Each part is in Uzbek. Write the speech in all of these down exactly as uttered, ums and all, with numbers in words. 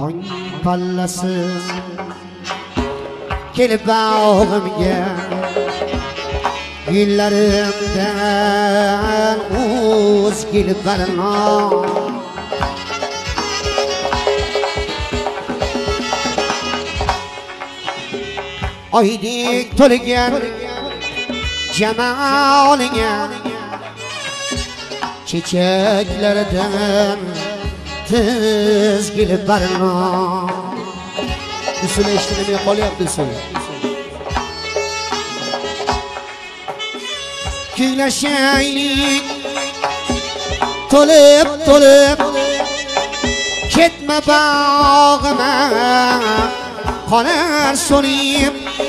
tong pallasi kelib bag'rimga gullarimdan o'z kelib barno oydek to'lgan jamoliga chechaklardan tiz kelib barno usul eshitmay qolyapti usul kuylashaylik to'lib to'lib ketma bog'ima qolar so'nib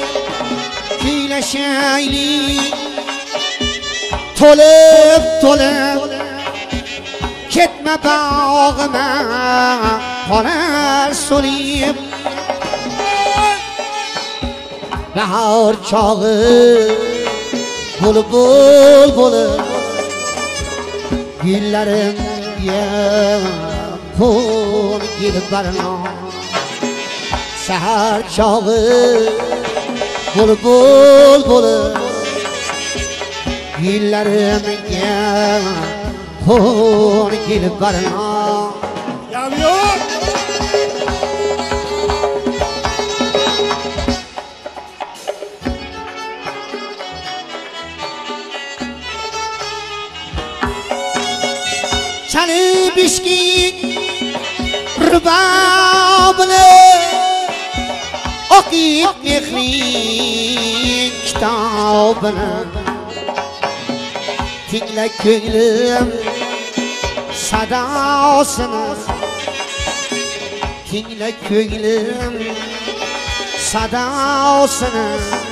kuylashaylik to'lib to'lib ketma bog'ima qolar so'nib bahor chog'i bulbul bo'lib gullarimga qo'l kelib barno sahar chog'i bulbul bo'lib gullarimga qo'l kelib barno yamyoq Çalıp işkin rübabını okuyup mehrin kitabını dinle köylüm sadasını dinle köylüm sadasını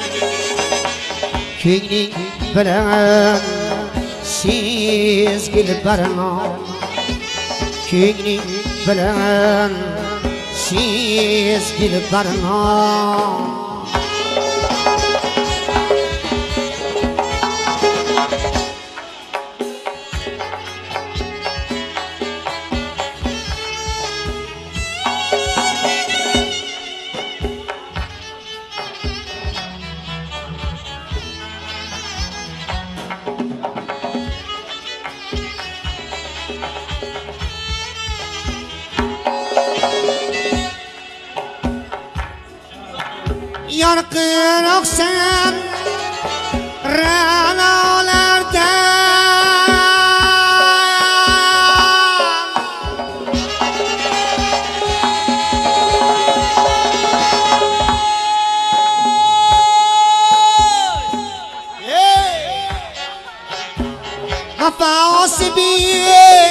köyün bilen siz gelip barno köyün bilen siz gelip barno Yarqın oqsan ranolardan Vafası bir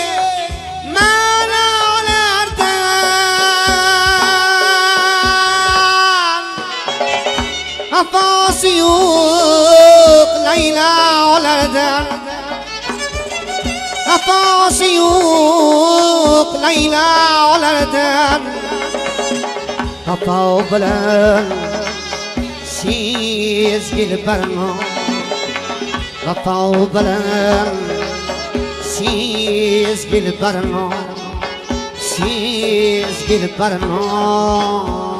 Vafası yok Leyla'lardan Vafası yok Leyla'lardan Vafa bilen siz gelip barno Vafa bilen siz gelip barno Siz gelip barno